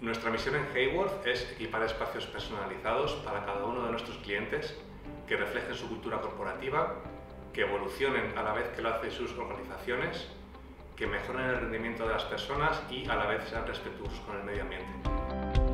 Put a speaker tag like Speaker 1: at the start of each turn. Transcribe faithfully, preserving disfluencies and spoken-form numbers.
Speaker 1: Nuestra misión en Hayworth es equipar espacios personalizados para cada uno de nuestros clientes que reflejen su cultura corporativa, que evolucionen a la vez que lo hacen sus organizaciones, que mejoren el rendimiento de las personas y a la vez sean respetuosos con el medio ambiente.